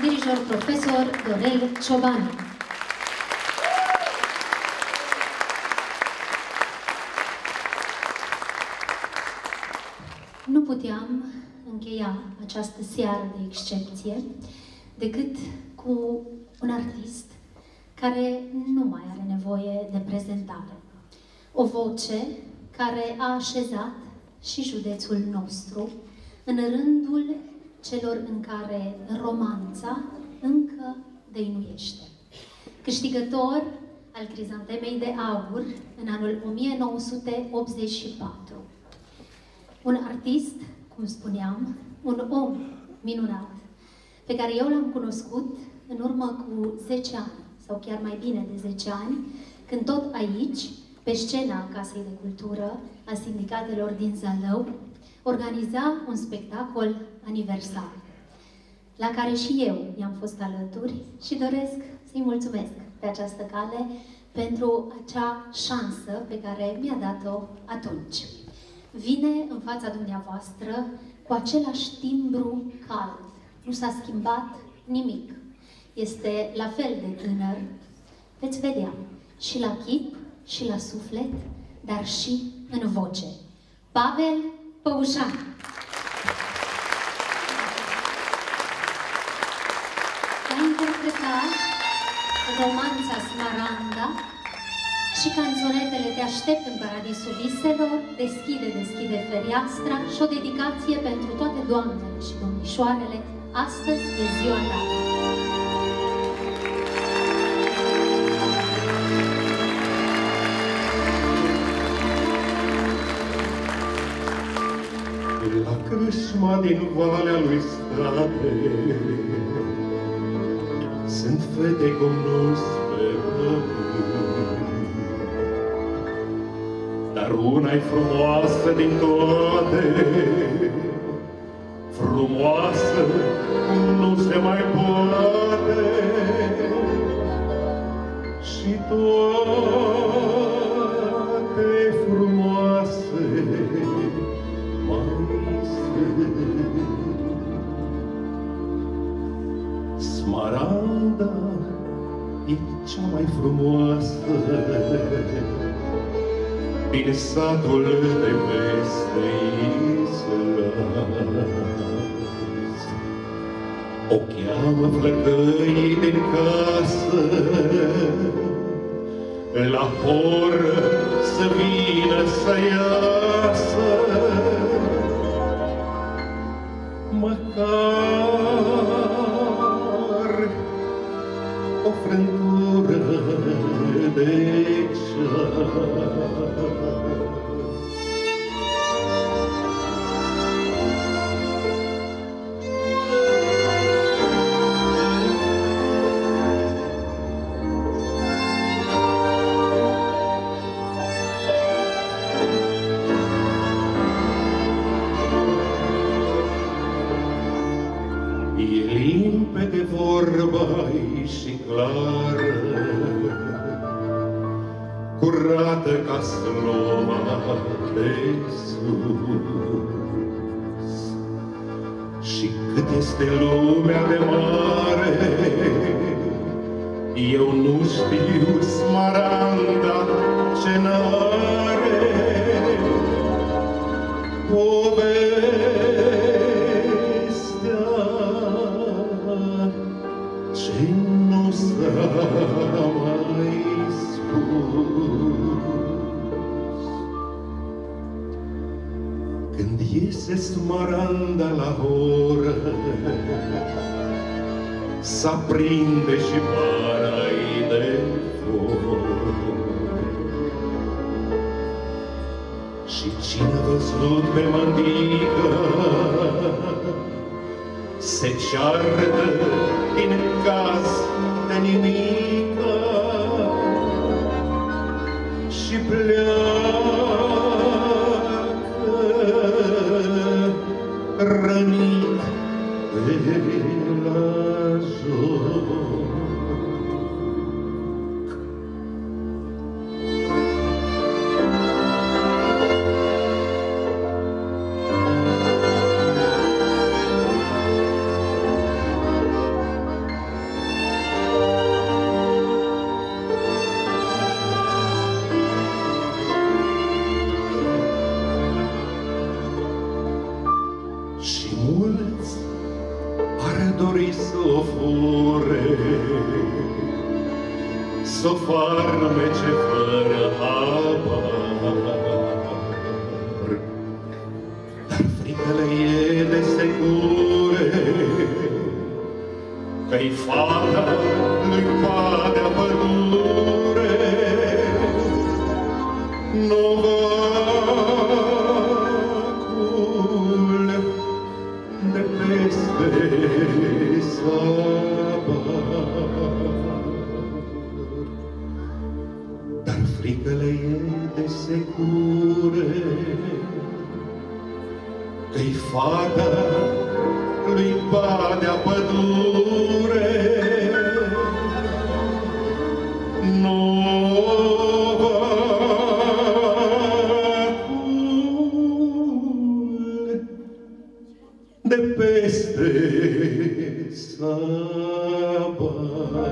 dirijor profesor Dorel Ciobanu. Nu puteam încheia această seară de excepție decât cu un artist care nu mai are nevoie de prezentare. O voce care a așezat și județul nostru în rândul celor în care romanța încă dăinuiește. Câștigător al Crizantemei de Aur în anul 1984. Un artist, cum spuneam, un om minunat, pe care eu l-am cunoscut în urmă cu 10 ani, sau chiar mai bine de 10 ani, când tot aici, pe scena Casei de Cultură a Sindicatelor din Zalău, organiza un spectacol aniversar, la care și eu i-am fost alături și doresc să-i mulțumesc pe această cale pentru acea șansă pe care mi-a dat-o atunci. Vine în fața dumneavoastră cu același timbru cald. Nu s-a schimbat nimic. Este la fel de tânăr. Veți vedea și la chip, și la suflet, dar și în voce. Pavel Păușan. A interpretat romanța Smaranda și canțonetele Te aștept în paradisul viselor, Deschide, deschide fereastra și o dedicație pentru toate doamnele și domnișoarele. Astăzi e ziua ta. La crâșma din Valea lui Strate sunt fete cum nu sperăm, dar una-i frumoasă din toate, frumoasă cum nu se mai poate, și toate frumoase mai sunt. Smaranda e cea mai frumoasă din satul de peste Islas. O cheamă flăcăii din casă la horă să vină să iasă, măcar o frântură de ceas. Limpede vorba-i și clară, curată ca sloma de sus. Și cât este lumea de mare, eu nu știu, Smaranda, ce n-are. Ce nu s-a mai spus. Când iese Smaranda la oră, s-aprinde și para-i de foc. Și cine a văzut pe mântică se ceartă din caz de nimică și pleacă rănit de la joc. secure, s-o farmece fără habar. Dar fricele ele secure, că-i fata lui Padea Pădure, novacul de peste Sabar. Dar fricele ele secure, că-i fata lui Padea Pădure, novacul de peste Sabar.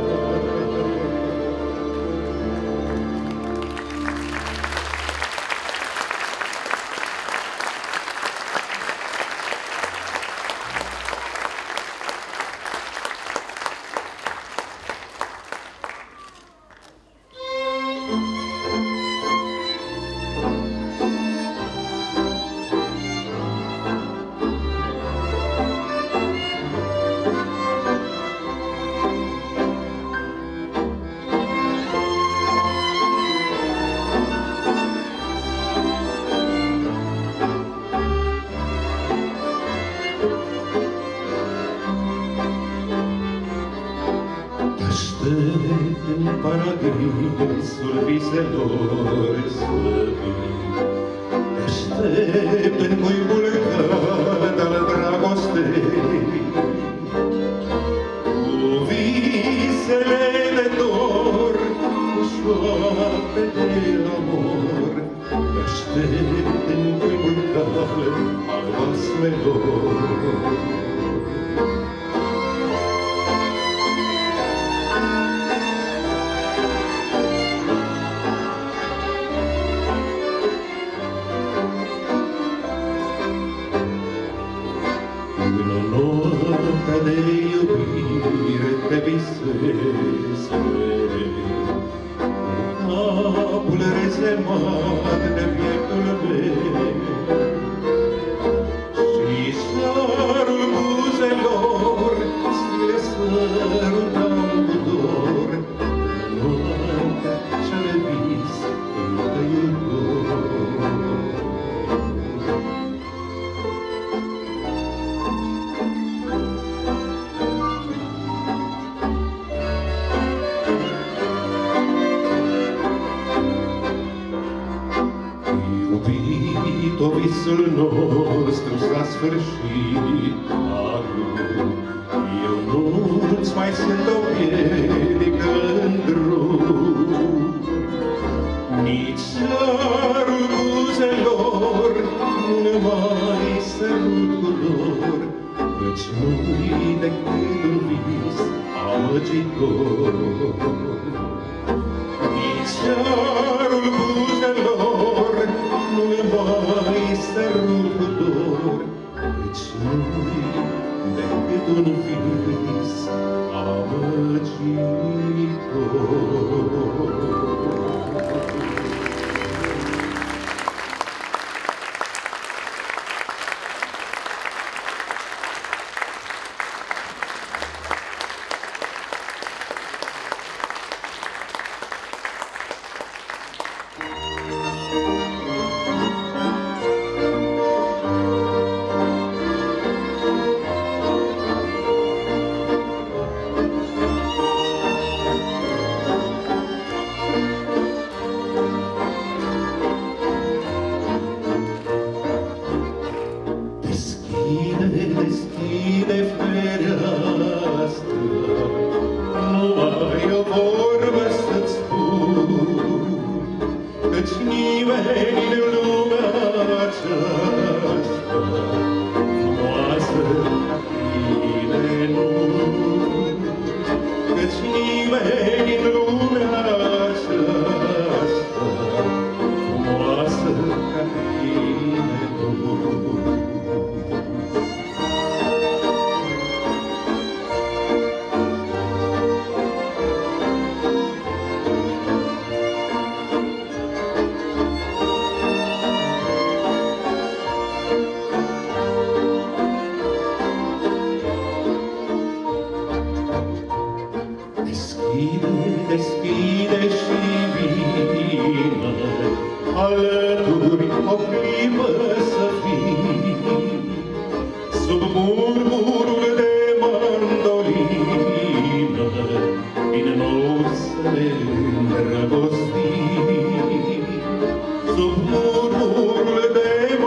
În paradisul viselor slăvit, te-aștept în cuibul cald al dragostei, cu visele de dor, cu șoapte de amor. Te-aștept în cuibul cald al vasmelor. De iubire te visez mereu, cu capul rezemat de pieptul meu și sarul buzelor ți le sărutam cu dor, în noaptea ce le vis încă iubor. Visul nostru s-a sfârșit acum, eu nu-ți mai sunt o piedică în drum, nici sarul buzelor nu mai sărut cu dor, căci nu-i decât un vis amăgitor. Nici sarul buzelor nu-i mai sărut cu dor, căci nu-i decât un vis amăgitor. Deschide și vină, alături o clipă să fii, sub murmurul de mandolină, bine nou să ne îndrăgostim, sub murmurul de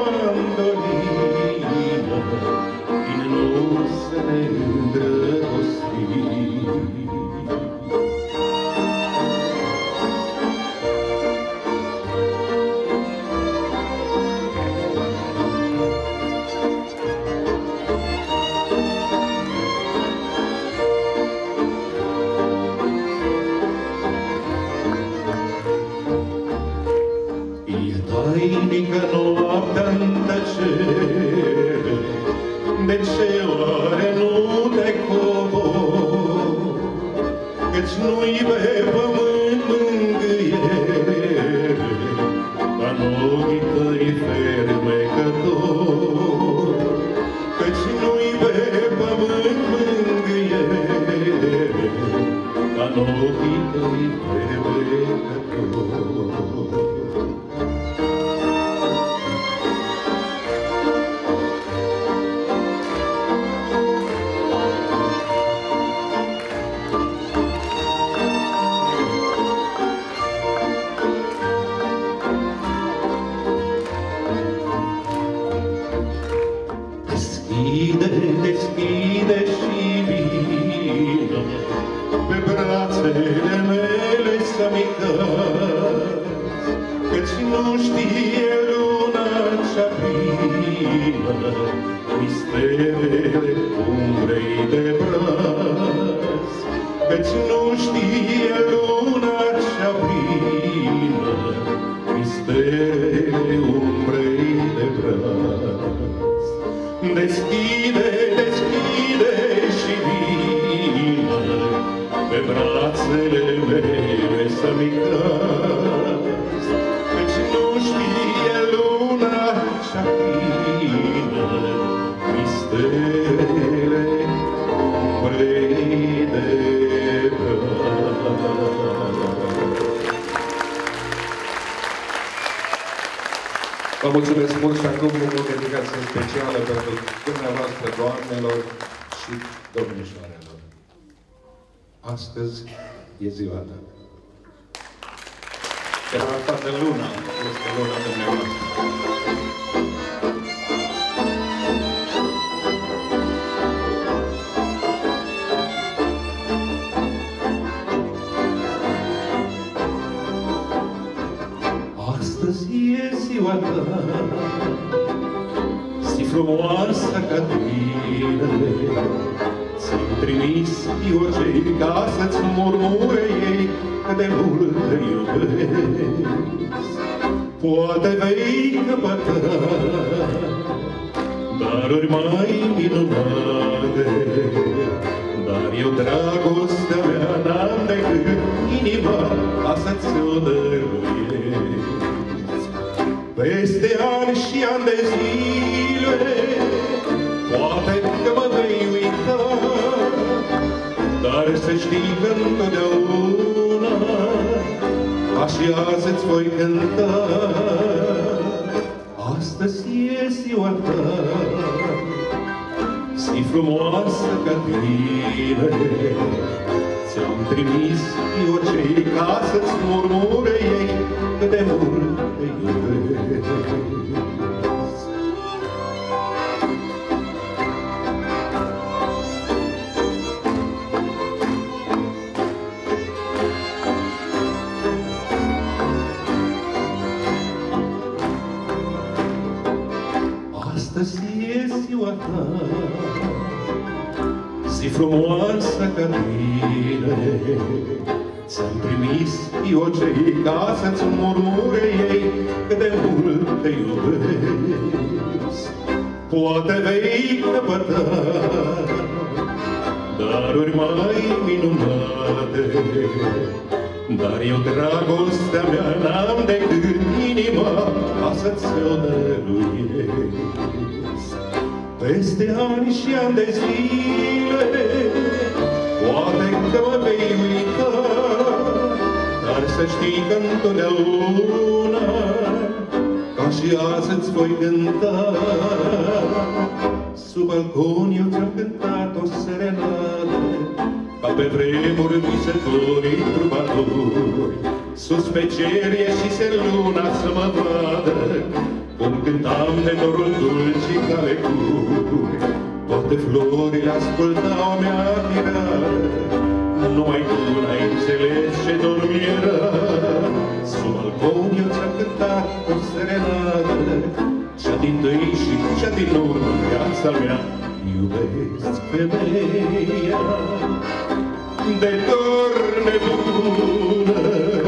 mandolină, bine nou să ne îndrăgostim. Tainică noaptea-n tăcere, de ce oare nu te cobor? Căci nu-i pe pământ mângâiere, ca în ochii tăi fermecători. Căci nu-i pe pământ mângâiere, ca în ochii tăi fermecători. Deschide și vină, pe brațele mele să-mi căți, căci nu știe luna cea plină, misterele umbrei de braț, căci nu știe luna cea plină, misterele umbrei de braț. Deschide, deschide și vină, pe brațele mele să-mi căți, căci nu știe luna cea plină, misterele umbrei de braț. Vă mulțumesc mult și acum o dedicație specială pentru dumneavoastră, doamnelor și domnișoarelor. Astăzi e ziua ta. De la toată luna este luna dumneavoastră. Astăzi e ziua ta, si frumoasă ca tine, ți-am trimis eu cei ca să-ți murmure ei cât de mult te iubesc. Poate vei căpăta daruri mai minunate, dar eu dragostea mea n-am decât inima ca să-ți-o dăruiesc. Peste ani și ani de zile, poate că mă vei uita, dar să știi că întotdeauna ca și azi îți voi cânta. Astăzi e ziua ta, si frumoasă ca tine, ți-am trimis eu cei ca să-ți murmure ei cât de mult te iubesc. Astăzi e ziua ta, si frumoasă ca tine, ți-am trimis eu cei ca să-ți murmure ei cât de mult te iubesc. Poate vei căpăta daruri mai minunate, dar eu dragostea mea n-am decât inima ca să-ți-o dăruiesc. Peste ani și ani de zile, poate că mă vei uita, să știi că întotdeauna, ca și azi îți voi cânta. Sub balcon eu ți-am cântat o serenadă, ca pe vremuri visătorii trubatori. Sus pe cer ieșise luna să mă vadă, cum cântam de dorul dulcii care curi. Toate florile ascultau mea tirare, numai tu n-ai înțeles ce dorm era. Sub balcon eu ți-am cântat o serenadă, cea dintâi și cea din urmă în viața mea. Iubesc femeia de dor nebună,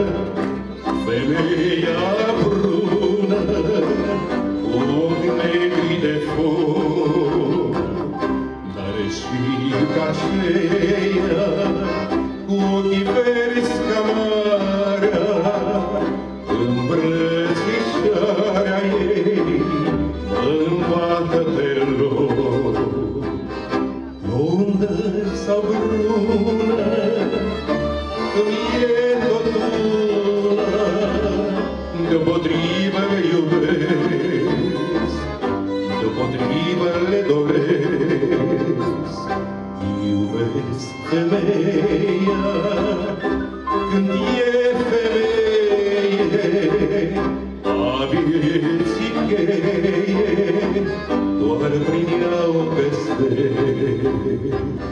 femeia brună, cu ochi negri de foc, dar și ca și ea, cu ochii verzi ca marea, îmbrățișarea ei mă îmbată pe loc. Blondă sau brună, îmi e tot una, deopotrivă le iubesc, deopotrivă le doresc. Iubesc femeia când e femeie, a vieții cheie, doar prin ea o găsesc.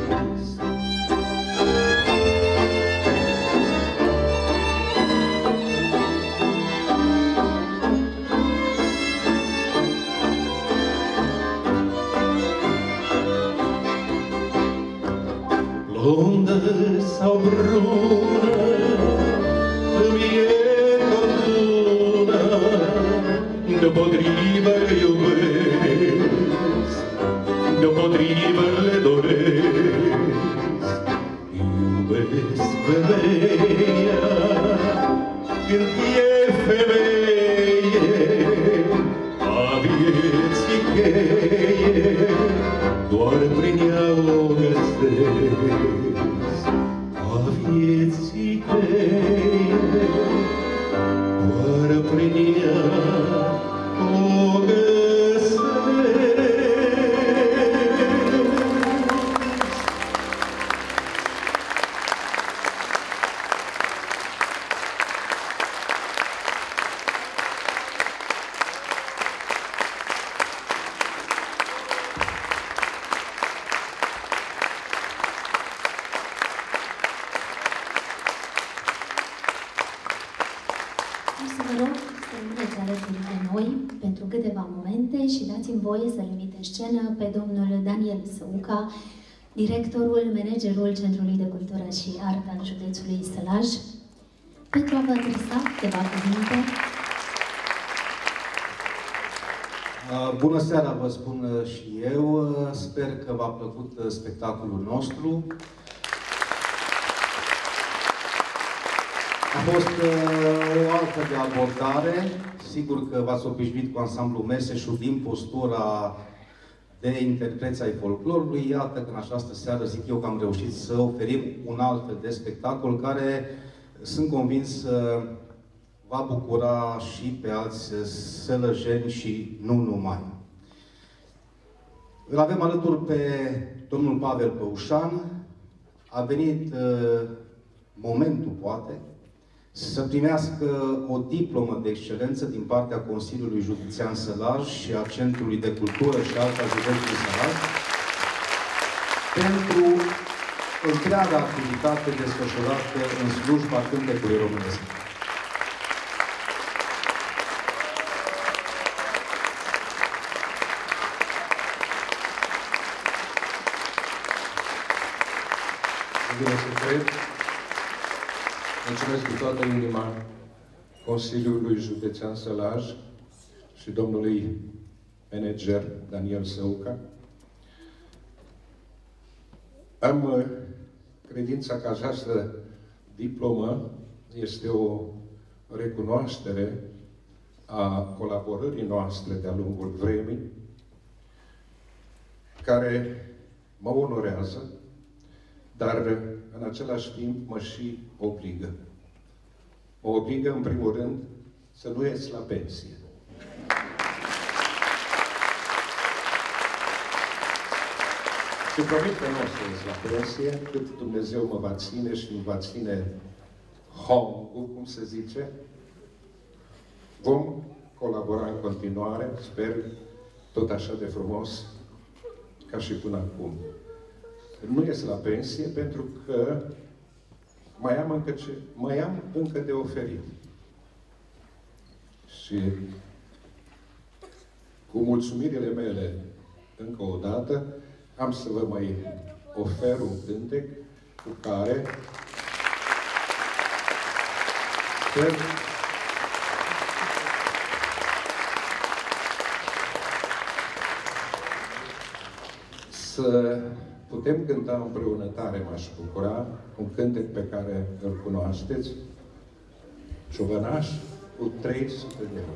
Blondă sau brună, îmi e tot una, deopotrivă le iubesc, deopotrivă le doresc. Iubesc femeia când e femeie, a vieții cheie, doar prin ea o găsesc. A vieții cheie, doar prin ea o găsesc. Și dați-mi voie să-l invit în scenă pe domnul Daniel Săuca, directorul, managerul Centrului de Cultură și Artă al județului Sălaj, pentru a vă adresa câteva cuvinte. Bună seara, vă spun și eu. Sper că v-a plăcut spectacolul nostru. A fost o altă de abordare. Sigur că v-ați obișnuit cu ansamblul Meseșu din postura de interpreți ai folclorului. Iată că în această seară zic eu că am reușit să oferim un alt fel de spectacol care, sunt convins, va bucura și pe alți sălăjeni și nu numai. Îl avem alături pe domnul Pavel Păușan. A venit momentul, poate, să primească o diplomă de excelență din partea Consiliului Județean Sălaj și a Centrului de Cultură și Artă al județului Sălaj pentru întreaga activitate desfășurată în slujba cântecului românesc. Bine să cred. Mulțumesc cu toată inima Consiliului Județean Sălaj și domnului manager Daniel Săuca. Am credința că această diplomă este o recunoaștere a colaborării noastre de-a lungul vremii, care mă onorează, dar în același timp mă și obligă. mă obligă, în primul rând, să nu ies la pensie. Și promit că nu o să ies la pensie, cât Dumnezeu mă va ține și îmi va ține hongul, cum se zice. Vom colabora în continuare, sper, tot așa de frumos ca și până acum. Nu ies la pensie pentru că mai am încă de oferit. Și cu mulțumirile mele, încă o dată, am să vă mai ofer un cântec cu care sper să putem cânta împreună, tare m-aș bucura, un cântec pe care îl cunoașteți, Ciobănaș cu 300 de lei.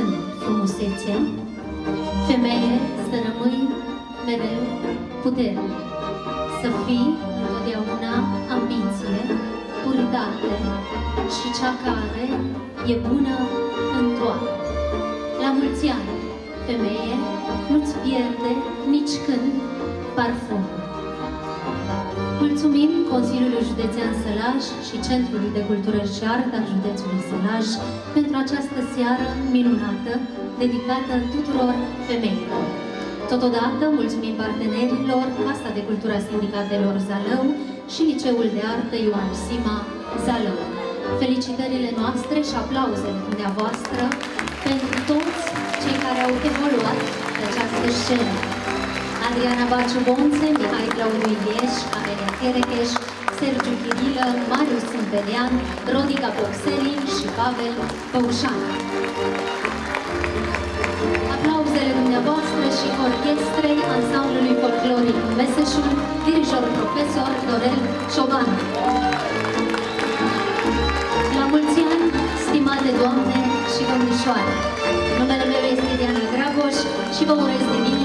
când frumusețea, femeie să rămâi mereu putere, să fii întotdeauna ambiție, puritate și cea care e bună în toate. La mulți ani, femeie, nu-ți pierde nici când parfumul. Mulțumim Consiliului Județean Sălaj și Centrului de Cultură și Artă al județului Sălaj pentru această seară minunată dedicată tuturor femeilor. Totodată mulțumim partenerilor Casa de Cultură a Sindicatelor Zalău și Liceul de Artă Ioan Sima Zalău. Felicitările noastre și aplauzele dumneavoastră pentru toți cei care au evoluat pe această scenă. Adriana Baciu-Bonțe, Mihai Claudiu Ilieș, Amelia Cherecheș, Sergiu Chirilă, Marius Sâmpelian, Rodica Boxeli și Pavel Păușan. Aplauzele dumneavoastră și orchestrei ansamblului folcloric Meseșul, dirijor profesor Dorel Șoban. La mulți ani, stimate doamne și domnișoare! Numele meu este Diana Dragoș și vă urez de bine